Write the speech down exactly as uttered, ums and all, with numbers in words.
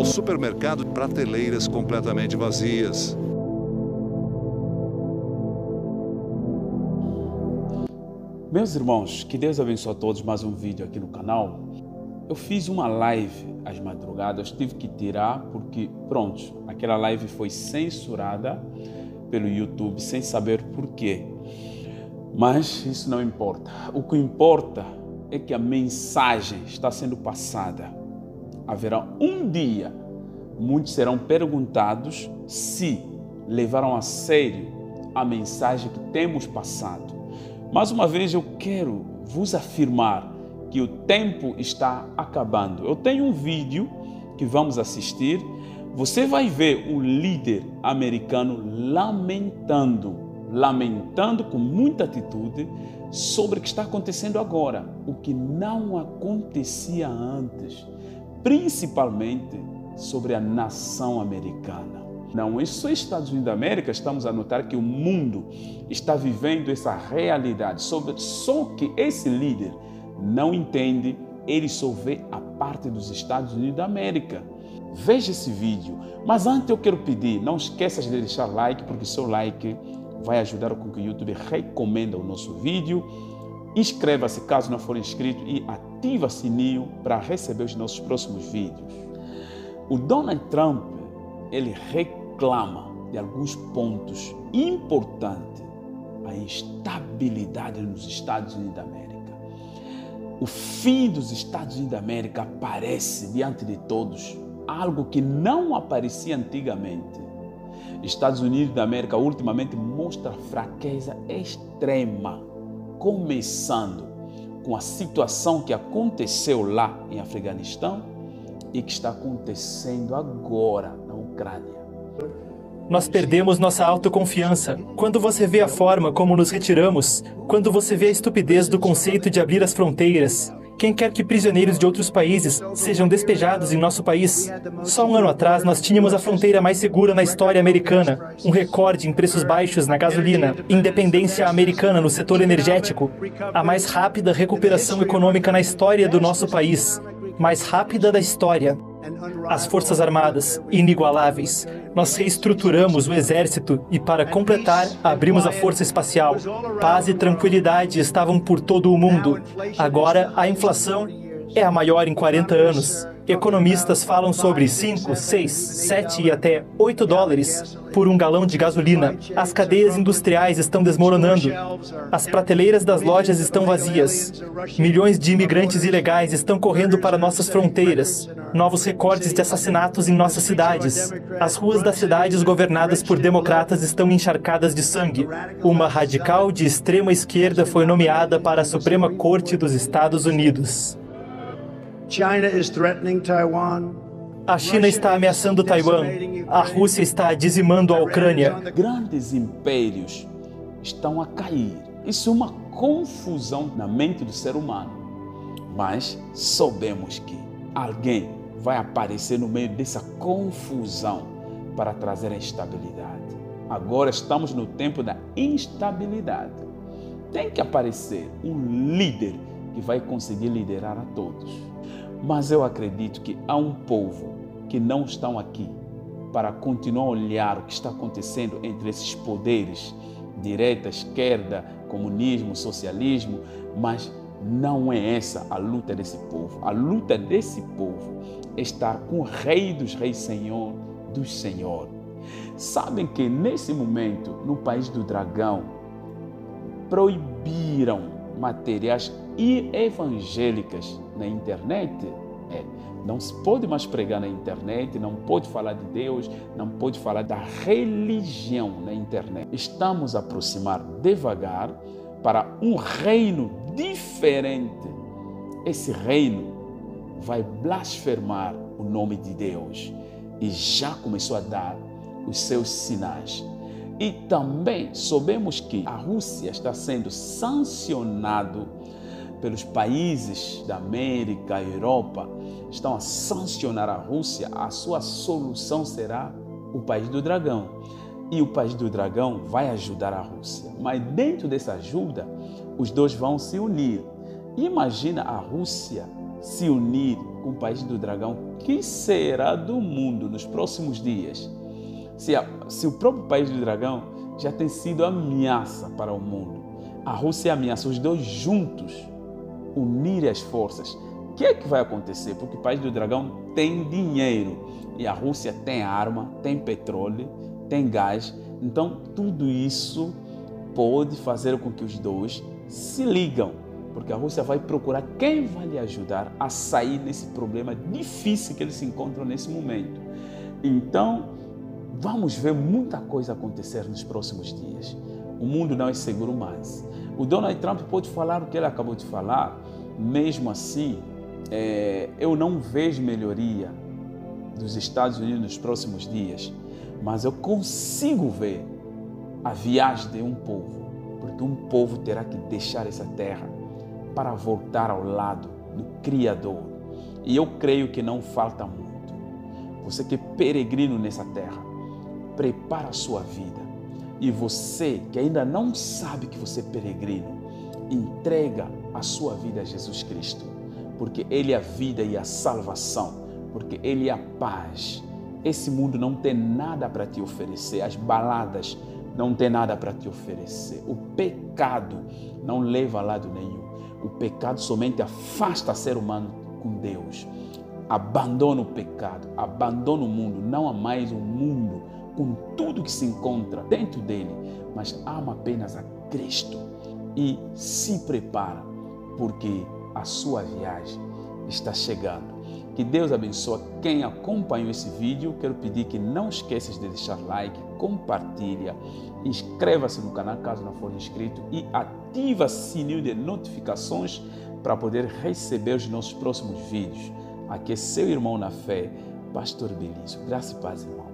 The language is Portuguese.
No supermercado, prateleiras completamente vazias. Meus irmãos, que Deus abençoe a todos, mais um vídeo aqui no canal. Eu fiz uma live às madrugadas, tive que tirar porque, pronto, aquela live foi censurada pelo YouTube sem saber porquê. Mas isso não importa. O que importa é que a mensagem está sendo passada. Haverá um dia, muitos serão perguntados se levaram a sério a mensagem que temos passado. Mais uma vez eu quero vos afirmar que o tempo está acabando. Eu tenho um vídeo que vamos assistir. Você vai ver um líder americano lamentando, lamentando com muita atitude sobre o que está acontecendo agora, o que não acontecia antes, principalmente sobre a nação americana. Não é só Estados Unidos da América, estamos a notar que o mundo está vivendo essa realidade. Só que esse líder não entende, ele só vê a parte dos Estados Unidos da América. Veja esse vídeo. Mas antes eu quero pedir, não esqueças de deixar like, porque seu like vai ajudar com que o YouTube recomenda o nosso vídeo. Inscreva-se caso não for inscrito e ativa o sininho para receber os nossos próximos vídeos. O Donald Trump, ele reclama de alguns pontos importantes, a instabilidade nos Estados Unidos da América. O fim dos Estados Unidos da América aparece diante de todos, algo que não aparecia antigamente. Estados Unidos da América ultimamente mostra fraqueza extrema, começando com a situação que aconteceu lá em Afeganistão e que está acontecendo agora na Ucrânia. Nós perdemos nossa autoconfiança. Quando você vê a forma como nos retiramos, quando você vê a estupidez do conceito de abrir as fronteiras, quem quer que prisioneiros de outros países sejam despejados em nosso país? Só um ano atrás nós tínhamos a fronteira mais segura na história americana, um recorde em preços baixos na gasolina, independência americana no setor energético, a mais rápida recuperação econômica na história do nosso país, mais rápida da história. As Forças Armadas, inigualáveis. Nós reestruturamos o Exército e, para completar, abrimos a Força Espacial. Paz e tranquilidade estavam por todo o mundo. Agora, a inflação é a maior em quarenta anos. Economistas falam sobre cinco, seis, sete e até oito dólares por um galão de gasolina. As cadeias industriais estão desmoronando. As prateleiras das lojas estão vazias. Milhões de imigrantes ilegais estão correndo para nossas fronteiras. Novos recordes de assassinatos em nossas cidades. As ruas das cidades governadas por democratas estão encharcadas de sangue. Uma radical de extrema esquerda foi nomeada para a Suprema Corte dos Estados Unidos. A China está ameaçando Taiwan. A Rússia está dizimando a Ucrânia. Grandes impérios estão a cair. Isso é uma confusão na mente do ser humano. Mas soubemos que alguém vai aparecer no meio dessa confusão para trazer a estabilidade. Agora estamos no tempo da instabilidade. Tem que aparecer um líder que vai conseguir liderar a todos. Mas eu acredito que há um povo que não estão aqui para continuar a olhar o que está acontecendo entre esses poderes, direita, esquerda, comunismo, socialismo, mas não é essa a luta desse povo. A luta desse povo é estar com o Rei dos Reis, Senhor dos Senhores. Sabem que nesse momento, no país do dragão, proibiram materiais evangélicas na internet. É, não se pode mais pregar na internet, não pode falar de Deus, não pode falar da religião na internet. Estamos a aproximar devagar para um reino diferente. Esse reino vai blasfemar o nome de Deus e já começou a dar os seus sinais. E também soubemos que a Rússia está sendo sancionado pelos países da América, Europa, estão a sancionar a Rússia. A sua solução será o país do dragão. E o país do dragão vai ajudar a Rússia. Mas dentro dessa ajuda, os dois vão se unir. Imagina a Rússia se unir com o país do dragão, que será do mundo nos próximos dias? Se, a, se o próprio país do dragão já tem sido ameaça para o mundo, a Rússia ameaça, os dois juntos unirem as forças, o que é que vai acontecer? Porque o país do dragão tem dinheiro e a Rússia tem arma, tem petróleo, tem gás. Então, tudo isso pode fazer com que os dois se ligam, porque a Rússia vai procurar quem vai lhe ajudar a sair desse problema difícil que eles se encontram nesse momento. Então, vamos ver muita coisa acontecer nos próximos dias. O mundo não é seguro mais. O Donald Trump pode falar o que ele acabou de falar, mesmo assim, é, eu não vejo melhoria dos Estados Unidos nos próximos dias, mas eu consigo ver a viagem de um povo, porque um povo terá que deixar essa terra para voltar ao lado do Criador. E eu creio que não falta muito. Você que é peregrino nessa terra, prepara a sua vida. E você que ainda não sabe que você é peregrino, entrega a sua vida a Jesus Cristo, porque Ele é a vida e a salvação, porque Ele é a paz. Esse mundo não tem nada para te oferecer, as baladas não tem nada para te oferecer, o pecado não leva a lado nenhum, o pecado somente afasta o ser humano com Deus. Abandona o pecado, abandona o mundo, não há mais um mundo com tudo que se encontra dentro dele, mas ama apenas a Cristo e se prepara, porque a sua viagem está chegando. Que Deus abençoe quem acompanhou esse vídeo. Quero pedir que não esqueças de deixar like, compartilha, inscreva-se no canal caso não for inscrito e ativa o sininho de notificações para poder receber os nossos próximos vídeos. Aqui é seu irmão na fé, Pastor Belício. Graça e paz, irmão.